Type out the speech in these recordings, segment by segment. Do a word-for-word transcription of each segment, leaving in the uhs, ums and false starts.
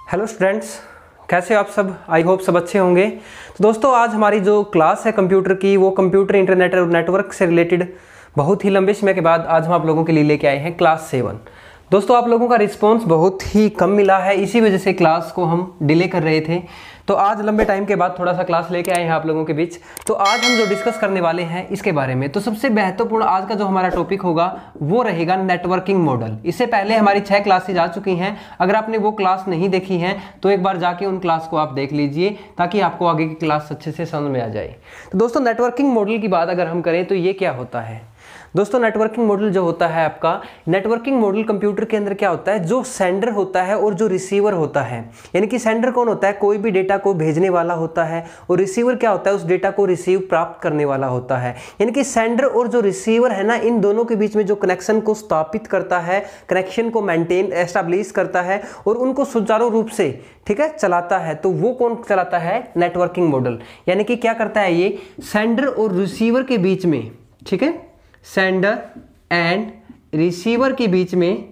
Hello students, कैसे हो आप सब। आई होप सब अच्छे होंगे। तो दोस्तों, आज हमारी जो क्लास है कंप्यूटर की, वो कंप्यूटर इंटरनेट और नेटवर्क से रिलेटेड बहुत ही लंबे समय के बाद आज हम आप लोगों के लिए लेके आए हैं क्लास सेवन। दोस्तों, आप लोगों का रिस्पांस बहुत ही कम मिला है, इसी वजह से क्लास को हम डिले कर रहे थे। तो आज लंबे टाइम के बाद थोड़ा सा क्लास लेके आए हैं आप लोगों के बीच। तो आज हम जो डिस्कस करने वाले हैं इसके बारे में, तो सबसे महत्वपूर्ण आज का जो हमारा टॉपिक होगा वो रहेगा नेटवर्किंग मॉडल। इससे पहले हमारी छह क्लासेज आ चुकी हैं। अगर आपने वो क्लास नहीं देखी हैं तो एक बार जाके उन क्लास को आप देख लीजिए, ताकि आपको आगे की क्लास अच्छे से समझ में आ जाए। तो दोस्तों, नेटवर्किंग मॉडल की बात अगर हम करें तो ये क्या होता है। दोस्तों, नेटवर्किंग मॉडल जो होता है आपका, नेटवर्किंग मॉडल कंप्यूटर के अंदर क्या होता है, जो सेंडर होता है और जो रिसीवर होता है, यानी कि सेंडर कौन होता है, कोई भी डेटा को भेजने वाला होता है, और रिसीवर क्या होता है, उस डेटा को रिसीव प्राप्त करने वाला होता है। यानी कि सेंडर और जो रिसीवर है ना, इन दोनों के बीच में जो कनेक्शन को स्थापित करता है, कनेक्शन को मेंटेन एस्टैब्लिश करता है और उनको सुचारू रूप से ठीक है चलाता है, तो वो कौन चलाता है, नेटवर्किंग मॉडल। यानी कि क्या करता है, ये सेंडर और रिसीवर के बीच में, ठीक है, सेंडर एंड रिसीवर के बीच में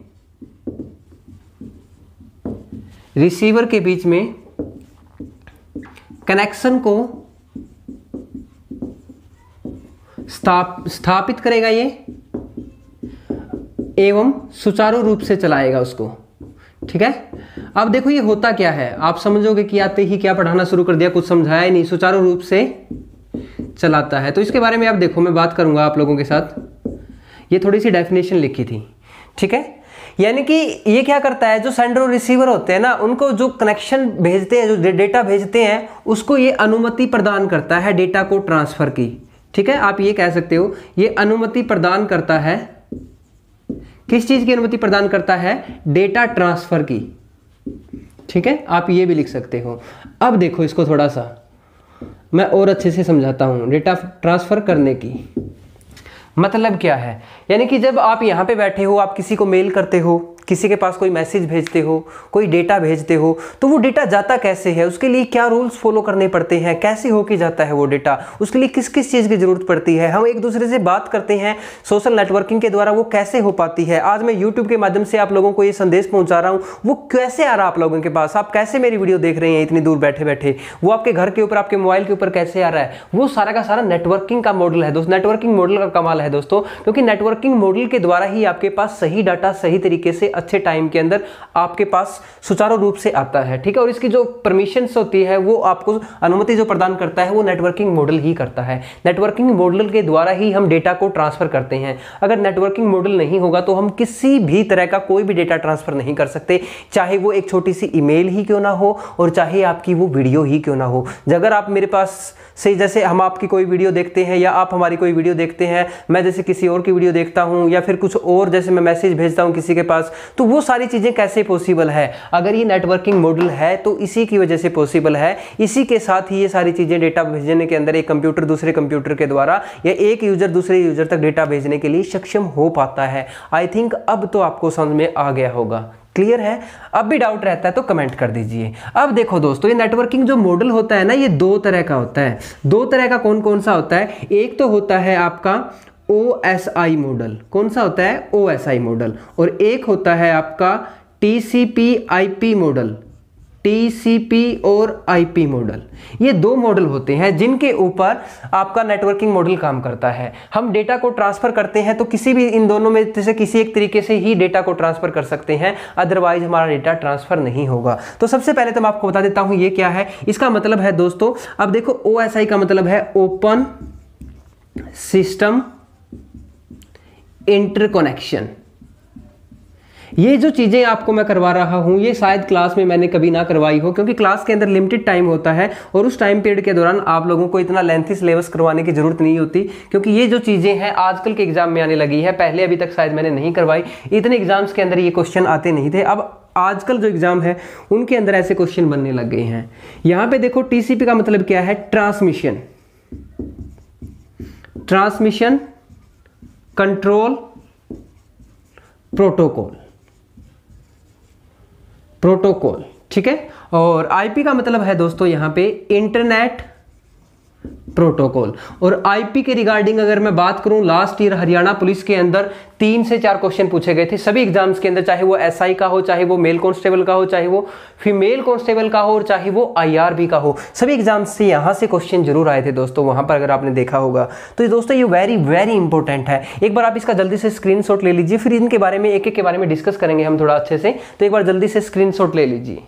रिसीवर के बीच में कनेक्शन को स्थाप, स्थापित करेगा ये, एवं सुचारू रूप से चलाएगा उसको। ठीक है, अब देखो ये होता क्या है, आप समझोगे कि आते ही क्या पढ़ाना शुरू कर दिया, कुछ समझाया ही नहीं, सुचारू रूप से चलाता है। तो इसके बारे में आप देखो, मैं बात करूंगा आप लोगों के साथ। ये थोड़ी सी डेफिनेशन लिखी थी, ठीक है। यानी कि ये क्या करता है, जो सेंडर और रिसीवर होते हैं ना, उनको जो कनेक्शन भेजते हैं, जो डेटा भेजते हैं, उसको ये अनुमति प्रदान करता है डेटा को ट्रांसफर की। ठीक है, आप ये कह सकते हो, ये अनुमति प्रदान करता है, किस चीज की अनुमति प्रदान करता है, डेटा ट्रांसफर की। ठीक है, आप ये भी लिख सकते हो। अब देखो इसको थोड़ा सा मैं और अच्छे से समझाता हूं। डेटा ट्रांसफर करने की मतलब क्या है, यानी कि जब आप यहाँ पे बैठे हो, आप किसी को मेल करते हो, किसी के पास कोई मैसेज भेजते हो, कोई डेटा भेजते हो, तो वो डेटा जाता कैसे है, उसके लिए क्या रूल्स फॉलो करने पड़ते हैं, कैसे हो के जाता है वो डेटा, उसके लिए किस किस चीज़ की जरूरत पड़ती है। हम एक दूसरे से बात करते हैं सोशल नेटवर्किंग के द्वारा, वो कैसे हो पाती है। आज मैं यूट्यूब के माध्यम से आप लोगों को ये संदेश पहुंचा रहा हूँ, वो कैसे आ रहा है आप लोगों के पास, आप कैसे मेरी वीडियो देख रहे हैं इतनी दूर बैठे बैठे, वो आपके घर के ऊपर, आपके मोबाइल के ऊपर कैसे आ रहा है, वो सारा का सारा नेटवर्किंग का मॉडल है दोस्तों। नेटवर्किंग मॉडल का कमाल है दोस्तों, क्योंकि नेटवर्किंग मॉडल के द्वारा ही आपके पास सही डाटा सही तरीके से अच्छे टाइम के अंदर आपके पास सुचारू रूप से आता है। ठीक है, और इसकी जो परमिशंस होती है, वो आपको अनुमति जो प्रदान करता है, वो नेटवर्किंग मॉडल ही करता है। नेटवर्किंग मॉडल के द्वारा ही हम डेटा को ट्रांसफर करते हैं। अगर नेटवर्किंग मॉडल नहीं होगा तो हम किसी भी तरह का कोई भी डेटा ट्रांसफर नहीं कर सकते, चाहे वो एक छोटी सी ईमेल ही क्यों ना हो और चाहे आपकी वो वीडियो ही क्यों ना हो। अगर आप मेरे पास से, जैसे हम आपकी कोई वीडियो देखते हैं या आप हमारी कोई वीडियो देखते हैं, मैं जैसे किसी और की वीडियो देखता हूं, या फिर कुछ और, जैसे मैं मैसेज भेजता हूं किसी के पास, तो वो सारी चीजें कैसे पॉसिबल है, अगर ये नेटवर्किंग मॉडल है तो इसी की वजह से पॉसिबल है। इसी के साथ ही ये सारी चीजें डेटा भेजने के अंदर एक कंप्यूटर दूसरे कंप्यूटर के द्वारा या एक यूजर दूसरे यूजर तक डेटा भेजने के लिए सक्षम हो पाता है। आई थिंक अब तो आपको समझ में आ गया होगा। क्लियर है? अब भी डाउट रहता है तो कमेंट कर दीजिए। अब देखो दोस्तों, ये नेटवर्किंग जो मॉडल होता है ना, ये दो तरह का होता है। दो तरह का कौन कौन सा होता है, एक तो होता है आपका ओ एस आई मॉडल। कौन सा होता है, ओ एस आई मॉडल। और एक होता है आपका T C P I P model. T C P और आई पी मॉडल, ये दो मॉडल होते हैं जिनके ऊपर आपका नेटवर्किंग मॉडल काम करता है। हम डेटा को ट्रांसफर करते हैं तो किसी भी इन दोनों में से किसी एक तरीके से ही डेटा को ट्रांसफर कर सकते हैं, अदरवाइज हमारा डेटा ट्रांसफर नहीं होगा। तो सबसे पहले तो मैं आपको बता देता हूं ये क्या है। इसका मतलब है दोस्तों, अब देखो ओ एस आई का मतलब है ओपन सिस्टम इंटरकनेक्शन। ये जो चीजें आपको मैं करवा रहा हूं, ये शायद क्लास में मैंने कभी ना करवाई हो, क्योंकि क्लास के अंदर लिमिटेड टाइम होता है और उस टाइम पीरियड के दौरान आप लोगों को इतना लेंथी सिलेबस करवाने की जरूरत नहीं होती, क्योंकि ये जो चीजें हैं आजकल के एग्जाम में आने लगी है। पहले अभी तक शायद मैंने नहीं करवाई, इतने एग्जाम्स के अंदर ये क्वेश्चन आते नहीं थे। अब आजकल जो एग्जाम है उनके अंदर ऐसे क्वेश्चन बनने लग गए हैं। यहां पे देखो, टीसीपी का मतलब क्या है, transmission transmission control protocol protocol ठीक है। और आईपी का मतलब है दोस्तों यहां पे इंटरनेट प्रोटोकॉल। और आईपी के रिगार्डिंग अगर मैं बात करूं, लास्ट ईयर हरियाणा पुलिस के अंदर तीन से चार क्वेश्चन पूछे गए थे सभी एग्जाम्स के अंदर, चाहे वो एसआई का हो, चाहे वो मेल कांस्टेबल का हो, चाहे वो फीमेल कांस्टेबल का हो, और चाहे वो आईआरबी का हो। सभी एग्जाम्स से यहां से क्वेश्चन जरूर आए थे दोस्तों, वहां पर अगर आपने देखा होगा तो दोस्तों ये वेरी वेरी इंपॉर्टेंट है। एक बार आप इसका जल्दी से स्क्रीनशॉट ले लीजिए, फिर इनके बारे में एक एक के बारे में डिस्कस करेंगे हम थोड़ा अच्छे से। तो एक बार जल्दी से स्क्रीनशॉट ले लीजिए।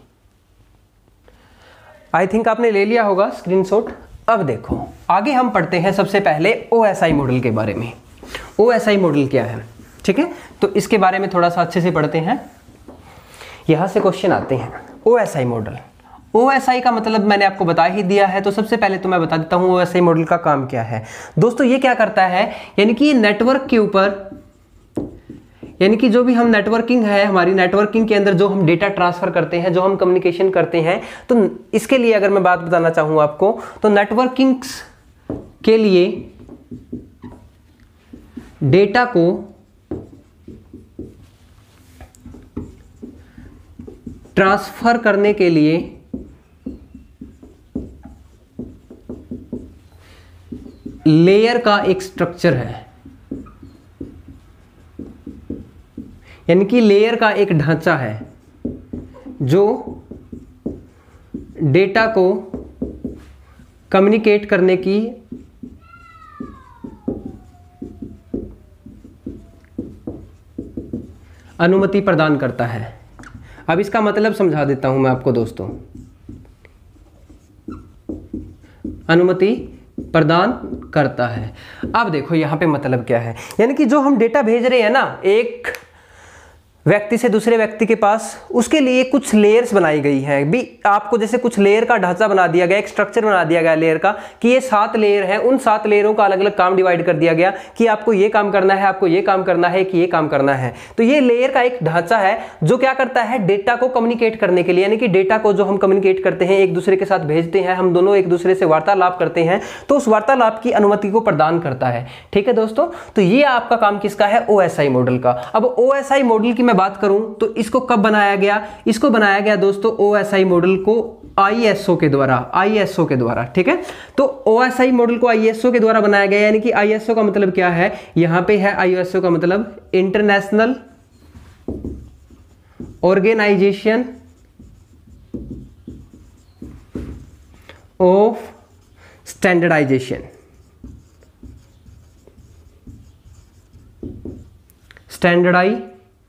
आई थिंक आपने ले लिया होगा स्क्रीनशॉट। अब देखो आगे हम पढ़ते हैं सबसे पहले ओएसआई मॉडल के बारे में। ओएसआई मॉडल क्या है, ठीक है, तो इसके बारे में थोड़ा सा अच्छे से पढ़ते हैं। यहां से क्वेश्चन आते हैं। ओएसआई मॉडल, ओएसआई का मतलब मैंने आपको बता ही दिया है, तो सबसे पहले तो मैं बता देता हूं ओएसआई मॉडल का काम क्या है। दोस्तों ये क्या करता है, यानी कि नेटवर्क के ऊपर, यानी कि जो भी हम नेटवर्किंग है, हमारी नेटवर्किंग के अंदर जो हम डेटा ट्रांसफर करते हैं, जो हम कम्युनिकेशन करते हैं, तो इसके लिए अगर मैं बात बताना चाहूँ आपको, तो नेटवर्किंग के लिए डेटा को ट्रांसफर करने के लिए लेयर का एक स्ट्रक्चर है, यानी कि लेयर का एक ढांचा है जो डेटा को कम्युनिकेट करने की अनुमति प्रदान करता है। अब इसका मतलब समझा देता हूं मैं आपको दोस्तों। अनुमति प्रदान करता है। अब देखो यहां पे मतलब क्या है, यानी कि जो हम डेटा भेज रहे हैं ना एक व्यक्ति से दूसरे व्यक्ति के पास, उसके लिए कुछ लेयर्स बनाई गई हैं। भी आपको जैसे कुछ लेयर का ढांचा बना दिया गया, एक स्ट्रक्चर बना दिया गया लेयर का, कि ये सात लेयर है, उन सात लेयरों का अलग अलग काम डिवाइड कर दिया गया कि आपको ये काम करना है, आपको ये काम करना है, कि ये काम करना है। तो ये लेयर का एक ढांचा है जो क्या करता है, डेटा को कम्युनिकेट करने के लिए, यानी कि डेटा को जो हम कम्युनिकेट करते हैं, एक दूसरे के साथ भेजते हैं, हम दोनों एक दूसरे से वार्तालाप करते हैं, तो उस वार्तालाप की अनुमति को प्रदान करता है। ठीक है दोस्तों, तो ये आपका काम किसका है, ओएसआई मॉडल का। अब ओएसआई मॉडल की मैं बात करूं तो इसको कब बनाया गया, इसको बनाया गया दोस्तों ओएसआई मॉडल को आईएसओ के द्वारा, आईएसओ के द्वारा। ठीक है, तो ओएसआई मॉडल को आईएसओ के द्वारा बनाया गया, यानी कि आईएसओ का मतलब क्या है, यहां पे है आईएसओ का मतलब international organisation of standardisation, standardisation.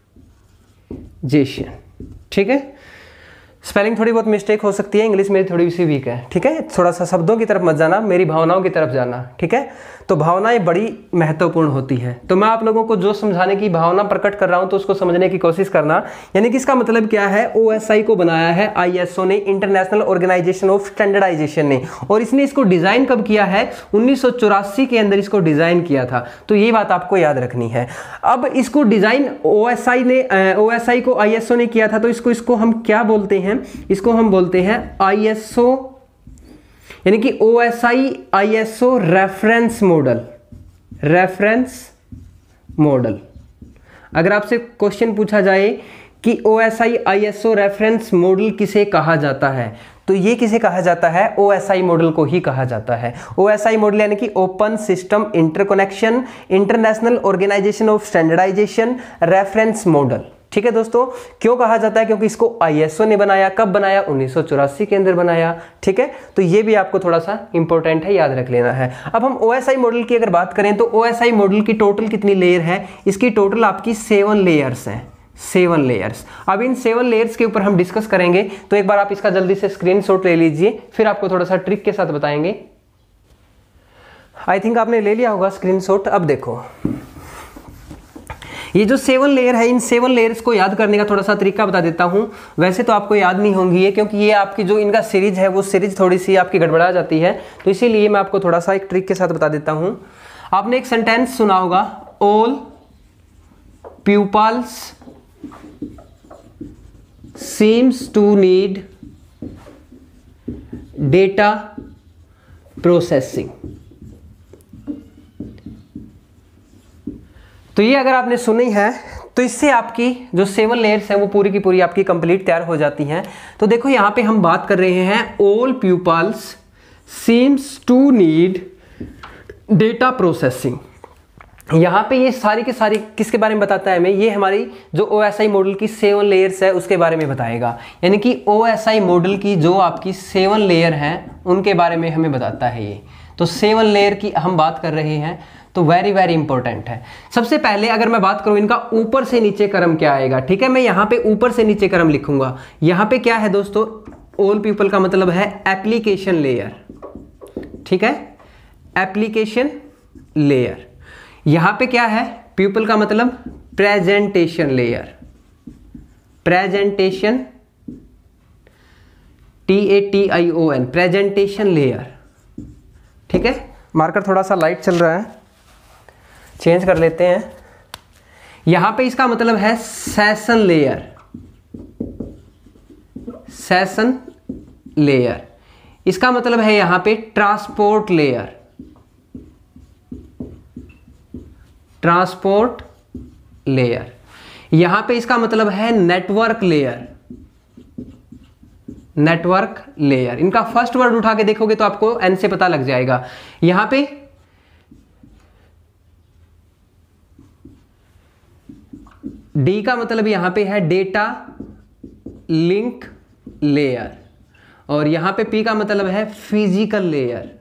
ठीक है, स्पेलिंग थोड़ी बहुत मिस्टेक हो सकती है, इंग्लिश मेरी थोड़ी सी वीक है। ठीक है, थोड़ा सा शब्दों की तरफ मत जाना, मेरी भावनाओं की तरफ जाना। ठीक है, तो भावनाएं बड़ी महत्वपूर्ण होती है, तो मैं आप लोगों को जो समझाने की भावना प्रकट कर रहा हूं तो उसको समझने की कोशिश करना। यानी कि इसका मतलब क्या है, ओएसआई को बनाया है आईएसओ ने, इंटरनेशनल ऑर्गेनाइजेशन ऑफ स्टैंडर्डाइजेशन ने, और इसने इसको डिजाइन कब किया है, उन्नीस सौ चौरासी के अंदर इसको डिजाइन किया था। तो ये बात आपको याद रखनी है। अब इसको डिजाइन ओएसआई ने, ओएसआई को आईएसओ ने किया था, तो इसको इसको हम क्या बोलते हैं, इसको हम बोलते हैं आईएसओ, यानी कि OSI ISO reference model, reference model. अगर आपसे क्वेश्चन पूछा जाए कि ओएसआई आईएसओ रेफरेंस मॉडल किसे कहा जाता है, तो ये किसे कहा जाता है, ओएसआई मॉडल को ही कहा जाता है। ओएसआई मॉडल यानी कि open system interconnection international organisation of standardisation reference model. ठीक है दोस्तों, क्यों कहा जाता है, क्योंकि इसको आईएसओ ने बनाया, कब बनाया, उन्नीस सौ चौरासी के अंदर बनाया। ठीक है, तो ये भी आपको थोड़ा सा इंपॉर्टेंट है, याद रख लेना है। अब हम ओएसआई मॉडल की अगर बात करें तो ओएसआई मॉडल की टोटल कितनी लेयर है, इसकी टोटल आपकी सेवन लेयर्स हैं, सेवन लेयर्स। अब इन सेवन लेयर्स के ऊपर हम डिस्कस करेंगे, तो एक बार आप इसका जल्दी से स्क्रीनशॉट ले लीजिए, फिर आपको थोड़ा सा ट्रिक के साथ बताएंगे। आई थिंक आपने ले लिया होगा स्क्रीनशॉट। अब देखो ये जो सेवन लेयर है, इन सेवन लेयर्स को याद करने का थोड़ा सा तरीका बता देता हूं। वैसे तो आपको याद नहीं होंगी ये, क्योंकि ये आपकी जो इनका सीरीज है वो सीरीज थोड़ी सी आपकी गड़बड़ा जाती है, तो इसीलिए मैं आपको थोड़ा सा एक ट्रिक के साथ बता देता हूं। आपने एक सेंटेंस सुना होगा, all pupils seems to need data processing. तो ये अगर आपने सुनी है तो इससे आपकी जो सेवन लेयर्स हैं वो पूरी की पूरी आपकी कंप्लीट तैयार हो जाती हैं। तो देखो यहाँ पे हम बात कर रहे हैं all pupils seems to need data processing. यहाँ पे ये सारी के सारी किसके बारे में बताता है हमें, ये हमारी जो ओ एस आई मॉडल की सेवन लेयर्स है उसके बारे में बताएगा। यानी कि ओ एस आई मॉडल की जो आपकी सेवन लेयर हैं उनके बारे में हमें बताता है ये। तो सेवन लेयर की हम बात कर रहे हैं, तो वेरी वेरी इंपॉर्टेंट है। सबसे पहले अगर मैं बात करूं इनका ऊपर से नीचे क्रम क्या आएगा, ठीक है, मैं यहाँ पे ऊपर से नीचे क्रम लिखूंगा। यहाँ पे क्या है दोस्तों, ऑल पीपल का मतलब है एप्लीकेशन लेयर, ठीक है, एप्लीकेशन लेयर। यहां पे क्या है, पीपल का मतलब presentation layer, presentation, T A T I O N, presentation layer, ठीक है। मार्कर थोड़ा सा लाइट चल रहा है, चेंज कर लेते हैं। यहां पे इसका मतलब है सेशन लेयर, सेशन लेयर। इसका मतलब है यहां पे ट्रांसपोर्ट लेयर, ट्रांसपोर्ट लेयर। यहां पे इसका मतलब है नेटवर्क लेयर, नेटवर्क लेयर। इनका फर्स्ट वर्ड उठा के देखोगे तो आपको एन से पता लग जाएगा। यहां पे डी का मतलब यहां पे है डेटा लिंक लेयर, और यहां पे पी का मतलब है फिजिकल लेयर,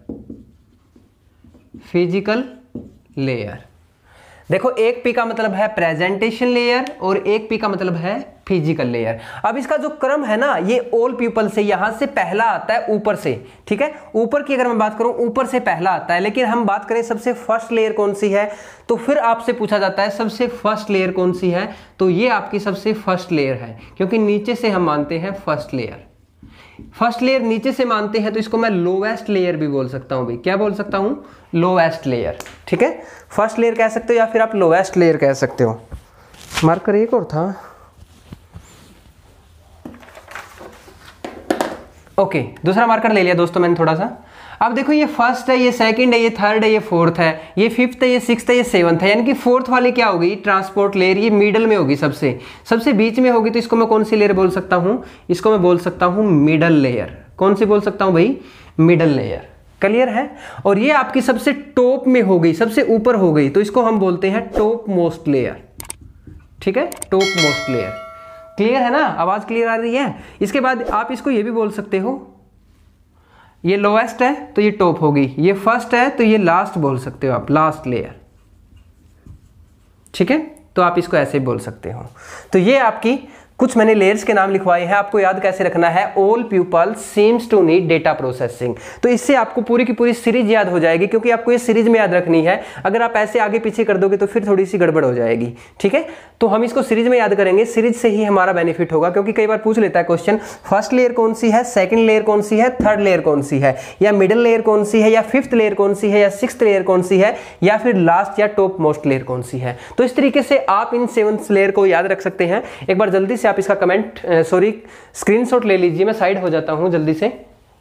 फिजिकल लेयर। देखो एक पी का मतलब है प्रेजेंटेशन लेयर और एक पी का मतलब है फिजिकल लेयर। अब इसका जो क्रम है ना, ये ऑल पीपल से यहां से पहला आता है ऊपर से, ठीक है। ऊपर की अगर मैं बात करूं ऊपर से पहला आता है, लेकिन हम बात करें सबसे फर्स्ट लेयर कौन सी है, तो फिर आपसे पूछा जाता है सबसे फर्स्ट लेयर कौन सी है, तो ये आपकी सबसे फर्स्ट लेयर है, क्योंकि नीचे से हम मानते हैं फर्स्ट लेयर। फर्स्ट लेयर नीचे से मानते हैं तो इसको मैं लोवेस्ट लेयर भी बोल सकता हूं भाई। क्या बोल सकता हूं, लोवेस्ट लेयर, ठीक है। फर्स्ट लेयर कह सकते हो या फिर आप लोवेस्ट लेयर कह सकते हो। मार्कर एक और था, ओके, दूसरा मार्कर ले लिया दोस्तों मैंने थोड़ा सा। अब देखो ये फर्स्ट है, ये सेकंड है, ये थर्ड है, ये फोर्थ है, ये फिफ्थ है, ये सिक्स्थ है, ये सेवंथ है। यानी कि फोर्थ वाली क्या होगी, ट्रांसपोर्ट लेयर, ये मिडल में होगी, सबसे सबसे बीच में होगी। तो इसको मैं कौन सी लेयर बोल सकता हूं, इसको मैं बोल सकता हूं मिडल लेयर। कौन सी बोल सकता हूं भाई, मिडल लेयर। क्लियर है। और ये आपकी सबसे टॉप में हो गई, सबसे ऊपर हो गई, तो इसको हम बोलते हैं टॉप मोस्ट लेयर, ठीक है, टॉप मोस्ट लेयर। क्लियर है ना, आवाज क्लियर आ रही है। इसके बाद आप इसको ये भी बोल सकते हो, ये लोएस्ट है तो ये टॉप होगी, ये फर्स्ट है तो ये लास्ट बोल सकते हो आप, लास्ट लेयर, ठीक है। तो आप इसको ऐसे बोल सकते हो। तो ये आपकी कुछ मैंने लेयर्स के नाम लिखवाए हैं, आपको याद कैसे रखना है, all people seems to need data processing. तो इससे आपको पूरी की पूरी सीरीज याद हो जाएगी, क्योंकि आपको ये सीरीज में याद रखनी है। अगर आप ऐसे आगे पीछे कर दोगे तो फिर थोड़ी सी गड़बड़ हो जाएगी, ठीक है। तो हम इसको सीरीज में याद करेंगे, सीरीज से ही हमारा बेनिफिट होगा, क्योंकि कई बार पूछ लेता है क्वेश्चन, फर्स्ट लेयर कौन सी है, सेकंड लेयर कौन सी है, थर्ड लेयर कौन सी है, या मिडिल लेयर कौन सी है, या फिफ्थ लेयर कौन सी है, या सिक्स्थ लेयर कौन सी है, या फिर लास्ट या टॉप मोस्ट लेयर कौन सी है। तो इस तरीके से आप इन सेवन लेयर को याद रख सकते हैं। एक बार जल्दी से आप इसका कमेंट सॉरी स्क्रीनशॉट ले लीजिए, मैं साइड हो जाता हूं जल्दी से।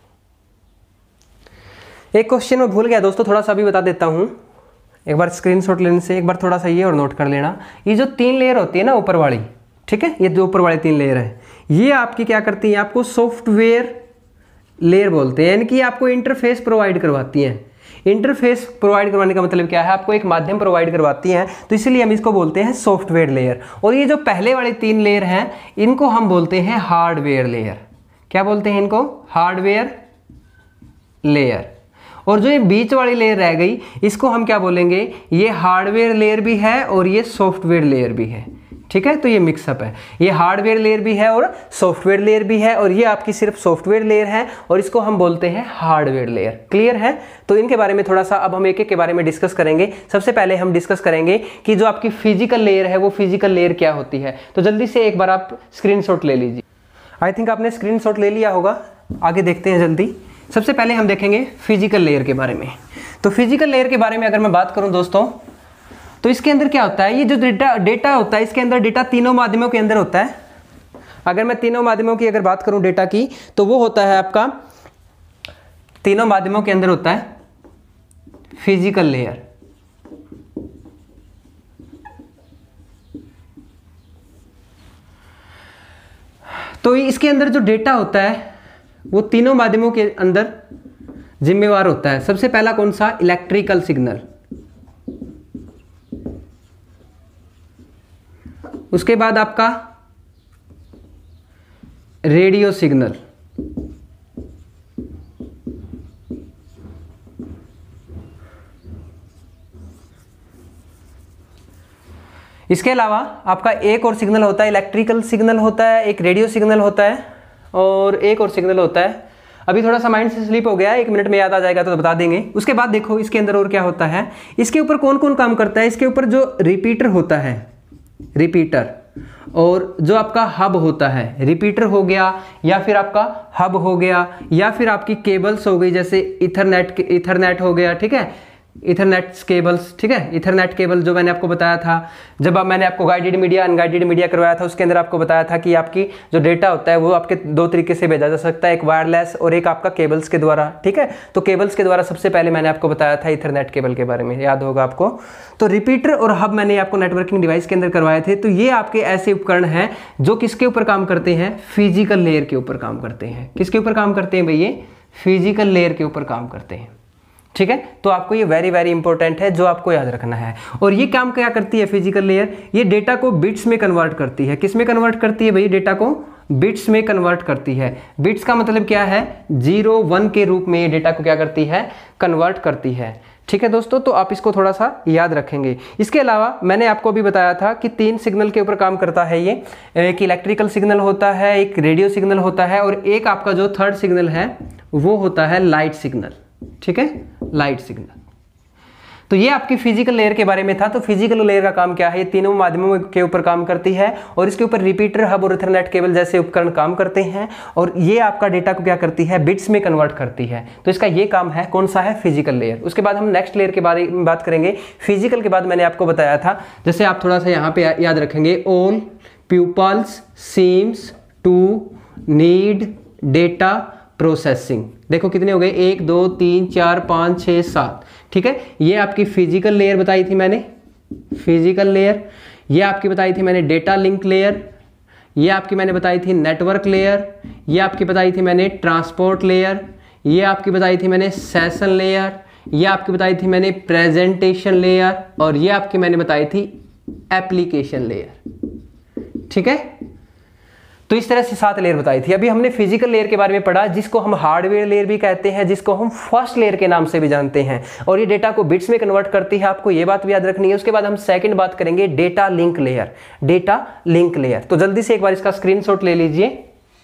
एक क्वेश्चन मैं भूल गया दोस्तों, थोड़ा सा भी बता देता हूं। एक बार स्क्रीनशॉट लेने से एक बार थोड़ा सा ये और नोट कर लेना, ये जो तीन लेयर होती है ना ऊपर वाली, ठीक है, ये जो ऊपर वाली तीन लेयर है, ये आपकी क्या करती है, आपको सॉफ्टवेयर लेयर बोलते हैं। यानी कि आपको इंटरफेस प्रोवाइड करवाती हैं। इंटरफेस प्रोवाइड करवाने का मतलब क्या है, आपको एक माध्यम प्रोवाइड करवाती हैं, तो इसीलिए हम इसको बोलते हैं सॉफ्टवेयर लेयर। और ये जो पहले वाले तीन लेयर हैं इनको हम बोलते हैं हार्डवेयर लेयर। क्या बोलते हैं इनको, हार्डवेयर लेयर। और जो ये बीच वाली लेयर रह गई इसको हम क्या बोलेंगे, ये हार्डवेयर लेयर भी है और ये सॉफ्टवेयर लेयर भी है, ठीक है। तो ये मिक्सअप है, ये हार्डवेयर लेयर भी है और सॉफ्टवेयर लेयर भी है, और ये आपकी सिर्फ सॉफ्टवेयर लेयर है और इसको हम बोलते हैं हार्डवेयर लेयर। क्लियर है। तो इनके बारे में थोड़ा सा अब हम एक एक के बारे में डिस्कस करेंगे। सबसे पहले हम डिस्कस करेंगे कि जो आपकी फिजिकल लेयर है वो फिजिकल लेयर क्या होती है। तो जल्दी से एक बार आप स्क्रीनशॉट ले लीजिए। आई थिंक आपने स्क्रीनशॉट ले लिया होगा, आगे देखते हैं जल्दी। सबसे पहले हम देखेंगे फिजिकल लेयर के बारे में। तो फिजिकल लेयर के बारे में अगर मैं बात करूं दोस्तों, तो इसके अंदर क्या होता है, ये जो डेटा डेटा होता है इसके अंदर डेटा तीनों माध्यमों के अंदर होता है। अगर मैं तीनों माध्यमों की अगर बात करूं डेटा की, तो वो होता है आपका तीनों माध्यमों के अंदर होता है फिजिकल लेयर। तो इसके अंदर जो डेटा होता है वो तीनों माध्यमों के अंदर जिम्मेवार होता है। सबसे पहला कौन सा? इलेक्ट्रिकल सिग्नल, उसके बाद आपका रेडियो सिग्नल, इसके अलावा आपका एक और सिग्नल होता है, इलेक्ट्रिकल सिग्नल होता है, एक रेडियो सिग्नल होता है और एक और सिग्नल होता है। अभी थोड़ा सा माइंड से स्लिप हो गया, एक मिनट में याद आ जाएगा तो बता देंगे। उसके बाद देखो इसके अंदर और क्या होता है, इसके ऊपर कौन कौन काम करता है। इसके ऊपर जो रिपीटर होता है, रिपीटर, और जो आपका हब होता है, रिपीटर हो गया या फिर आपका हब हो गया या फिर आपकी केबल्स हो गई, जैसे इथरनेट इथरनेट हो गया, ठीक है, इथरनेट केबल्स, ठीक है, इथरनेट केबल जो मैंने आपको बताया था जब आप मैंने आपको गाइडेड मीडिया अनगाइडेड मीडिया करवाया था, उसके अंदर आपको बताया था कि आपकी जो डेटा होता है वो आपके दो तरीके से भेजा जा सकता है, एक वायरलेस और एक आपका केबल्स के द्वारा, ठीक है। तो केबल्स के द्वारा सबसे पहले मैंने आपको बताया था इथरनेट केबल के बारे में, याद होगा आपको। तो रिपीटर और हब मैंने आपको नेटवर्किंग डिवाइस के अंदर करवाए थे। तो ये आपके ऐसे उपकरण हैं जो किसके ऊपर काम करते हैं, फिजिकल लेयर के ऊपर काम करते हैं। किसके ऊपर काम करते हैं भैया, फिजिकल लेयर के ऊपर काम करते हैं, ठीक है। तो आपको ये वेरी वेरी इंपॉर्टेंट है जो आपको याद रखना है। और ये काम क्या करती है फिजिकल लेयर, ये डेटा को बिट्स में कन्वर्ट करती है। किस में कन्वर्ट करती है भैया, डेटा को बिट्स में कन्वर्ट करती है। बिट्स का मतलब क्या है, जीरो वन के रूप में ये डेटा को क्या करती है, कन्वर्ट करती है, ठीक है दोस्तों। तो आप इसको थोड़ा सा याद रखेंगे। इसके अलावा मैंने आपको अभी बताया था कि तीन सिग्नल के ऊपर काम करता है ये, एक इलेक्ट्रिकल सिग्नल होता है, एक रेडियो सिग्नल होता है और एक आपका जो थर्ड सिग्नल है वो होता है लाइट सिग्नल, ठीक है, लाइट सिग्नल। तो ये आपकी फिजिकल लेयर के बारे में था। तो फिजिकल लेयर का काम क्या है, ये तीनों माध्यमों के ऊपर काम करती है और इसके ऊपर रिपीटर, हब और इथरनेट केबल जैसे उपकरण काम करते हैं और ये आपका डेटा को क्या करती है, बिट्स में कन्वर्ट करती है। तो इसका ये काम है, कौन सा है, फिजिकल लेयर। उसके बाद हम नेक्स्ट लेयर के बारे में बात करेंगे। फिजिकल के बाद मैंने आपको बताया था, जैसे आप थोड़ा सा यहाँ पे याद रखेंगे, all pupils seems to need data processing. देखो कितने हो गए, एक दो तीन चार पाँच छः सात, ठीक है। ये आपकी फिजिकल लेयर बताई थी मैंने, फिजिकल लेयर। ये आपकी बताई थी मैंने डेटा लिंक लेयर। ये आपकी मैंने बताई थी नेटवर्क लेयर। ये आपकी बताई थी मैंने ट्रांसपोर्ट लेयर। ये आपकी बताई थी मैंने सेशन लेयर। ये आपकी बताई थी मैंने प्रेजेंटेशन लेयर और ये आपकी मैंने बताई थी एप्लीकेशन लेयर, ठीक है। तो इस तरह से सात लेयर बताई थी। अभी हमने फिजिकल लेयर के बारे में पढ़ा, जिसको हम हार्डवेयर लेयर भी कहते हैं, जिसको हम फर्स्ट लेयर के नाम से भी जानते हैं और ये डेटा को बिट्स में कन्वर्ट करती है। आपको ये बात भी याद रखनी है। उसके बाद हम सेकंड बात करेंगे, data link layer, data link layer. तो जल्दी से एक बार इसका स्क्रीनशॉट ले लीजिए।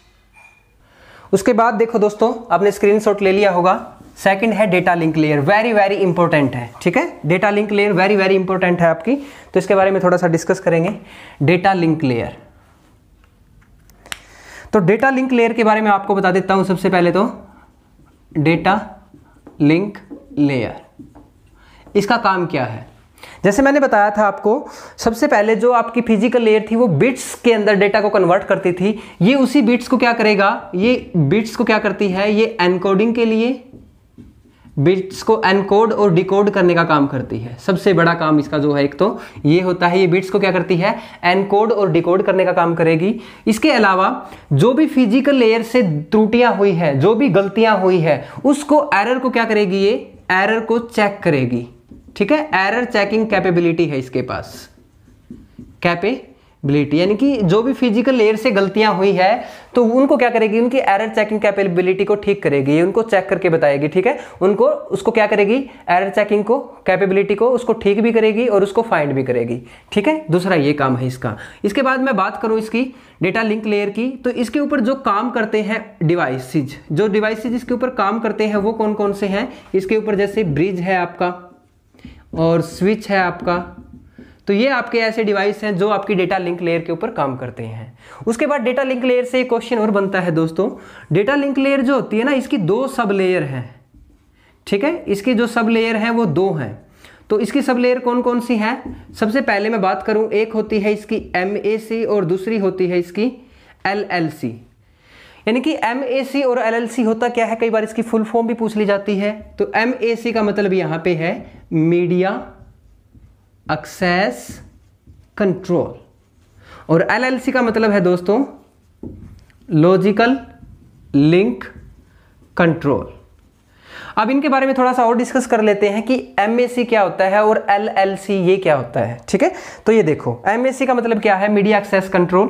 उसके बाद देखो दोस्तों, आपने स्क्रीनशॉट ले लिया होगा। सेकंड है data link layer, very very important है, ठीक है। Data link layer very very important है आपकी, तो इसके बारे में थोड़ा सा डिस्कस करेंगे। डेटा लिंक लेयर, तो डेटा लिंक लेयर के बारे में आपको बता देता हूं। सबसे पहले तो डेटा लिंक लेयर, इसका काम क्या है, जैसे मैंने बताया था आपको, सबसे पहले जो आपकी फिजिकल लेयर थी वो बिट्स के अंदर डेटा को कन्वर्ट करती थी। ये उसी बिट्स को क्या करेगा, ये बिट्स को क्या करती है, ये एनकोडिंग के लिए बिट्स को एनकोड और डिकोड करने का काम करती है। सबसे बड़ा काम इसका जो है एक तो ये होता है, ये बिट्स को क्या करती है, एनकोड और डिकोड करने का काम करेगी। इसके अलावा जो भी फिजिकल लेयर से त्रुटियां हुई है, जो भी गलतियां हुई है, उसको एरर को क्या करेगी, ये एरर को चेक करेगी, ठीक है। एरर चेकिंग कैपेबिलिटी है इसके पास, कैपेबिलिटी, यानी कि जो भी फिजिकल लेयर से गलतियां हुई है तो उनको क्या करेगी, उनकी एरर चेकिंग कैपेबिलिटी को ठीक करेगी, उनको चेक करके बताएगी, ठीक है। उनको उसको क्या करेगी, एरर चेकिंग को, कैपेबिलिटी को उसको ठीक भी करेगी और उसको फाइंड भी करेगी, ठीक है। दूसरा ये काम है इसका। इसके बाद मैं बात करूं इसकी डेटा लिंक लेयर की, तो इसके ऊपर जो काम करते हैं डिवाइसेज, जो डिवाइसेज इसके ऊपर काम करते हैं वो कौन कौन से हैं। इसके ऊपर जैसे ब्रिज है आपका और स्विच है आपका, तो ये आपके ऐसे डिवाइस हैं जो आपकी डेटा लिंक लेयर के ऊपर काम करते हैं। उसके बाद डेटा लिंक लेयर से एक क्वेश्चन और बनता है दोस्तों, डेटा लिंक लेयर जो होती है ना, इसकी दो सब लेयर हैं, ठीक है। इसकी जो सब लेयर हैं वो दो हैं। तो इसकी सब लेयर कौन कौन सी हैं, सबसे पहले मैं बात करूं, एक होती है इसकी एम ए सी और दूसरी होती है इसकी एल एल सी। यानी कि एम ए सी और एल एल सी होता क्या है, कई बार इसकी फुल फॉर्म भी पूछ ली जाती है। तो एम ए सी का मतलब यहां पे है मीडिया एक्सेस कंट्रोल और एल एल सी का मतलब है दोस्तों लॉजिकल लिंक कंट्रोल। अब इनके बारे में थोड़ा सा और डिस्कस कर लेते हैं कि एमएसी क्या होता है और एलएलसी ये क्या होता है। ठीक है, तो ये देखो एमएसी का मतलब क्या है, मीडिया एक्सेस कंट्रोल।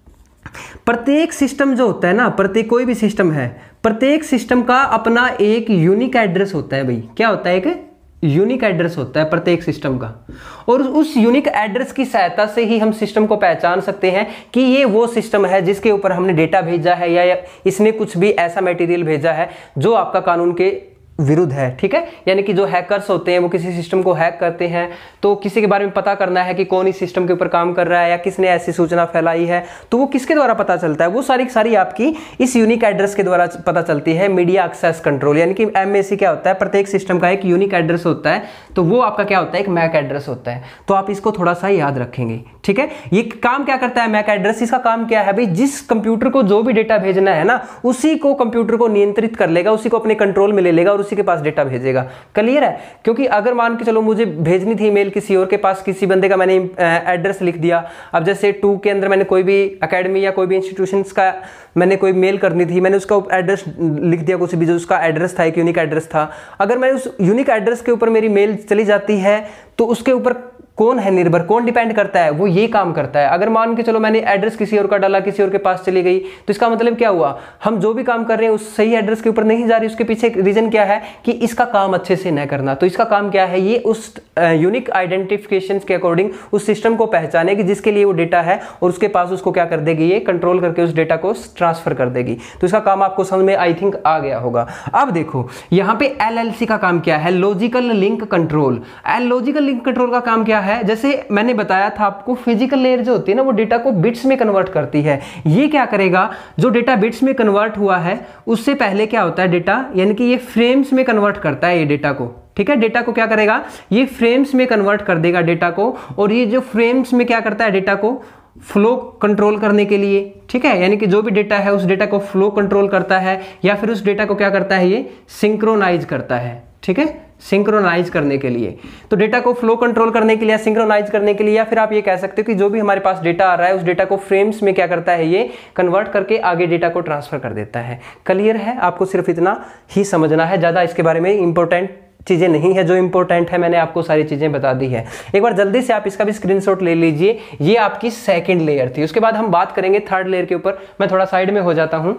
प्रत्येक सिस्टम जो होता है ना, प्रत्येक कोई भी सिस्टम है, प्रत्येक सिस्टम का अपना एक यूनिक एड्रेस होता है भाई। क्या होता है, एक यूनिक एड्रेस होता है प्रत्येक सिस्टम का, और उस यूनिक एड्रेस की सहायता से ही हम सिस्टम को पहचान सकते हैं कि ये वो सिस्टम है जिसके ऊपर हमने डेटा भेजा है, या इसने कुछ भी ऐसा मटेरियल भेजा है जो आपका कानून के विरुद्ध है। ठीक है, यानी कि जो हैकर्स होते हैं वो किसी सिस्टम को हैक करते हैं, तो किसी के बारे में पता करना है कि कौन इस सिस्टम के ऊपर काम कर रहा है या किसने ऐसी सूचना फैलाई है, तो वो किसके द्वारा पता चलता है, वो सारी सारी आपकी इस यूनिक एड्रेस के द्वारा पता चलती है। मीडिया एक्सेस कंट्रोल यानी कि एमएसी क्या होता है, प्रत्येक सिस्टम का एक यूनिक एड्रेस होता है, तो वो आपका क्या होता है, एक मैक एड्रेस होता है। तो आप इसको थोड़ा सा याद रखेंगे। ठीक है, ये काम क्या करता है मैक एड्रेस, इसका काम क्या है भाई, जिस कंप्यूटर को जो भी डेटा भेजना है ना, उसी को कंप्यूटर को नियंत्रित कर लेगा, उसी को अपने कंट्रोल में ले लेगा और उसी के पास डेटा भेजेगा। क्लियर है, क्योंकि अगर मान के चलो मुझे भेजनी थी मेल किसी और के पास, किसी बंदे का मैंने एड्रेस लिख दिया, अब जैसे टू के अंदर मैंने कोई भी एकेडमी या कोई भी इंस्टीट्यूशंस का मैंने कोई मेल करनी थी, मैंने उसका एड्रेस लिख दिया, कुछ भी जो उसका एड्रेस था, एक यूनिक एड्रेस था। अगर मैं उस यूनिक एड्रेस के ऊपर मेरी मेल चली जाती है तो उसके ऊपर कौन है निर्भर, कौन डिपेंड करता है, वो ये काम करता है। अगर मान के चलो मैंने एड्रेस किसी और का डाला, किसी और के पास चली गई, तो इसका मतलब क्या हुआ, हम जो भी काम कर रहे हैं उस सही एड्रेस के ऊपर नहीं जा रही। उसके पीछे रीजन क्या है कि इसका काम अच्छे से न करना। तो इसका काम क्या है, ये उस यूनिक आइडेंटिफिकेशन के अकॉर्डिंग उस सिस्टम को पहचानेगी जिसके लिए वो डेटा है, और उसके पास उसको क्या कर देगी, ये कंट्रोल करके उस डेटा को ट्रांसफर कर देगी। तो इसका काम आपको समझ में आई थिंक आ गया होगा। अब देखो यहाँ पे एलएलसी का काम क्या है, logical link control. Logical link control का काम क्या है, जैसे मैंने बताया था आपको, फिजिकल लेयर जो होती है ना, वो डेटा को बिट्स में कन्वर्ट करती है। ये क्या करेगा, जो डेटा बिट्स में कन्वर्ट हुआ है उससे पहले क्या होता है डेटा, यानी कि ये फ्रेम्स में कन्वर्ट करता है ये डेटा को। ठीक है, डेटा को क्या करेगा, ये फ्रेम्स में कन्वर्ट कर देगा डेटा को, और ये जो फ्रेम्स में क्या करता है, डेटा को फ्लो कंट्रोल करने के लिए। ठीक है, यानी कि जो भी डेटा है उस डेटा को फ्लो कंट्रोल करता है, या फिर उस डेटा को क्या करता है, ये सिंक्रोनाइज करता है। ठीक है, सिंक्रोनाइज करने के लिए, तो डेटा को फ्लो कंट्रोल करने के लिए, सिंक्रोनाइज करने के लिए, या फिर आप ये कह सकते हो कि जो भी हमारे पास डेटा आ रहा है उस डेटा को फ्रेम्स में क्या करता है, ये कन्वर्ट करके आगे डेटा को ट्रांसफर कर देता है। क्लियर है, आपको सिर्फ इतना ही समझना है, ज्यादा इसके बारे में इंपॉर्टेंट चीजें नहीं है। जो इंपॉर्टेंट है मैंने आपको सारी चीजें बता दी है। एक बार जल्दी से आप इसका भी स्क्रीनशॉट ले लीजिए। ये आपकी सेकंड लेयर थी। उसके बाद हम बात करेंगे थर्ड लेयर के ऊपर। मैं थोड़ा साइड में हो जाता हूं।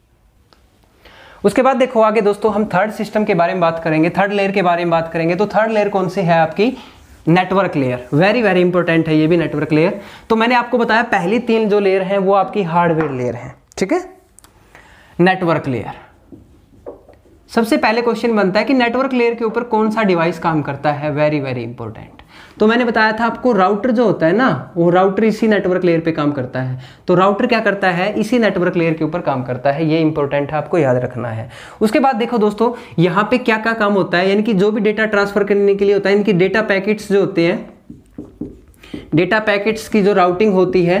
उसके बाद देखो आगे दोस्तों हम थर्ड सिस्टम के बारे में बात करेंगे, थर्ड लेयर के बारे में बात करेंगे। तो थर्ड लेयर कौन सी है आपकी, network layer. Very very important है ये भी नेटवर्क लेयर। तो मैंने आपको बताया पहली तीन जो लेयर हैं वो आपकी हार्डवेयर लेयर है। ठीक है, नेटवर्क लेयर। सबसे पहले क्वेश्चन बनता है कि नेटवर्क लेयर के ऊपर कौन सा डिवाइस काम करता है। Very very important. तो मैंने बताया था आपको राउटर जो होता है ना, वो राउटर इसी नेटवर्क लेयर पे काम करता है। तो राउटर क्या करता है, इसी नेटवर्क लेयर के ऊपर काम करता है। ये इंपॉर्टेंट है, आपको याद रखना है। उसके बाद देखो दोस्तों यहाँ पे क्या क्या काम होता है, यानी कि जो भी डेटा ट्रांसफर करने के लिए होता है, इनकी डेटा पैकेट्स जो होते हैं, डेटा पैकेट्स की जो राउटिंग होती है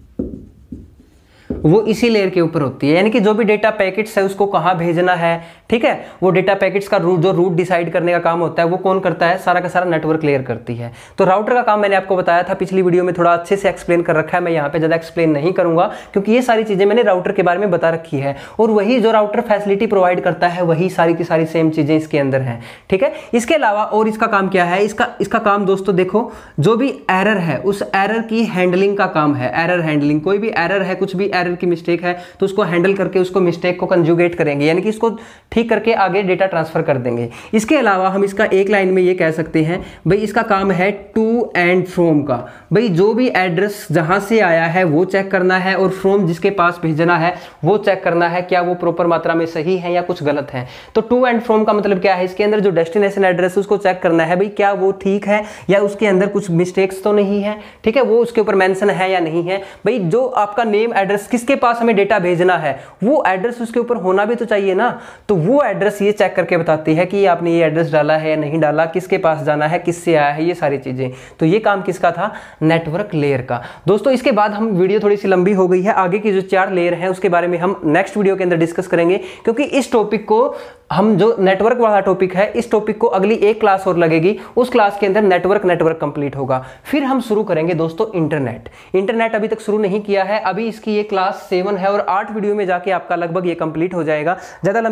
वो इसी लेयर के ऊपर होती है। यानी कि जो भी डेटा पैकेट्स है उसको कहां भेजना है, ठीक है, वो डेटा पैकेट्स का रूट, जो रूट डिसाइड करने का काम होता है वो कौन करता है, सारा का सारा नेटवर्क लेयर करती है। तो राउटर का काम मैंने आपको बताया था पिछली वीडियो में, थोड़ा अच्छे से एक्सप्लेन कर रखा है। मैं यहाँ पे ज्यादा एक्सप्लेन नहीं करूंगा क्योंकि ये सारी चीजें मैंने राउटर के बारे में बता रखी है, और वही जो राउटर फैसिलिटी प्रोवाइड करता है वही सारी की सारी सेम चीजें इसके अंदर है। ठीक है, इसके अलावा और इसका काम क्या है, इसका इसका काम दोस्तों देखो, जो भी एरर है उस एरर की हैंडलिंग का काम है। एरर हैंडलिंग, कोई भी एरर है, कुछ भी एरर की मिस्टेक है तो उसको हैंडल करके उसको मिस्टेक को कंजुगेट करेंगे, यानी कि इसको ठीक करके आगे डेटा ट्रांसफर कर देंगे। इसके अलावा हम इसका एक लाइन में ये कह सकते हैं भाई इसका काम है टू एंड फ्रॉम का। भाई जो भी एड्रेस जहां से आया है वो चेक करना है, और फ्रॉम जिसके पास भेजना है वो चेक करना है क्या वो प्रॉपर मात्रा में सही है या कुछ गलत है। तो टू एंड फ्रॉम का मतलब क्या है, इसके अंदर जो डेस्टिनेशन एड्रेस उसको चेक करना है भाई क्या वो ठीक है या उसके अंदर कुछ मिस्टेक्स तो नहीं है। ठीक है, वो उसके ऊपर मेंशन है या नहीं है। भाई जो आपका नेम एड्रेस किसके पास हमें डेटा भेजना है वो एड्रेस उसके ऊपर होना भी तो चाहिए ना। तो वो एड्रेस ये चेक करके बताती है कि आपने ये एड्रेस डाला है या नहीं डाला, किसके पास जाना है, किससे आया है, ये सारी चीजें। तो ये काम किसका था, नेटवर्क लेयर का। दोस्तों इसके बाद हम, वीडियो थोड़ी सी लंबी हो गई है, आगे की जो चार लेयर है उसके बारे में हम नेक्स्ट वीडियो के अंदर डिस्कस करेंगे, क्योंकि इस टॉपिक को हम, जो नेटवर्क वाला टॉपिक है, इस टॉपिक को अगली एक क्लास और लगेगी, उस क्लास के अंदर नेटवर्क नेटवर्क कंप्लीट होगा। फिर हम शुरू करेंगे दोस्तों इंटरनेट। इंटरनेट अभी तक शुरू नहीं किया है, अभी इसकी ये क्लास सेवन है और आठ वीडियो में जाके आपका लगभग ये कंप्लीट हो जाएगा। ज्यादा लंबी वीडियो मैं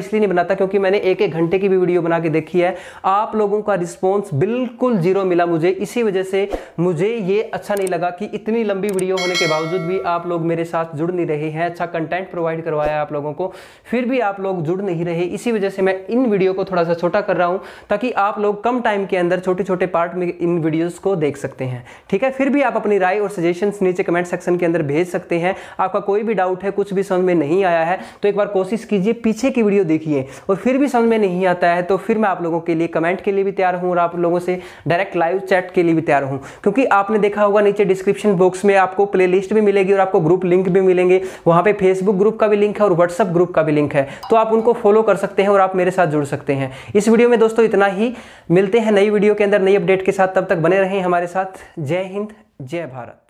इसलिए नहीं बनाता क्योंकि मैंने एक एक घंटे की भी वीडियो बना के देखी है, आप लोगों का रिस्पॉन्स बिल्कुल जीरो मिला मुझे। इसी वजह से मुझे ये अच्छा नहीं लगा कि इतनी लंबी वीडियो होने के बावजूद भी आप लोग मेरे साथ जुड़ नहीं रहे हैं। अच्छा कंटेंट प्रोवाइड करवाया आप लोगों को, फिर भी आप लोग जुड़ नहीं रहे। इसी वजह से मैं इन वीडियो को थोड़ा सा छोटा कर रहा हूं ताकि आप लोग कम टाइम के अंदर छोटे छोटे पार्ट में इन वीडियोस को देख सकते हैं। ठीक है, फिर भी आप अपनी राय और सजेशंस नीचे कमेंट सेक्शन के अंदर भेज सकते हैं। आपका कोई भी डाउट है, कुछ भी समझ में नहीं आया है तो एक बार कोशिश कीजिए, पीछे की वीडियो देखिए, और फिर भी समझ में नहीं आता है तो फिर मैं आप लोगों के लिए कमेंट के लिए भी तैयार हूं और आप लोगों से डायरेक्ट लाइव चैट के लिए भी तैयार हूं। क्योंकि आपने देखा होगा नीचे डिस्क्रिप्शन बॉक्स में आपको प्लेलिस्ट भी मिलेगी और आपको ग्रुप लिंक भी मिलेंगे। वहां पे फेसबुक ग्रुप का भी लिंक है और व्हाट्सएप ग्रुप का भी लिंक है, तो आप उनको फॉलो कर सकते हैं और आप मेरे साथ जुड़ सकते हैं। इस वीडियो में दोस्तों इतना ही, मिलते हैं नई वीडियो के अंदर नई अपडेट के साथ, तब तक बने रहें हमारे साथ। जय हिंद, जय भारत।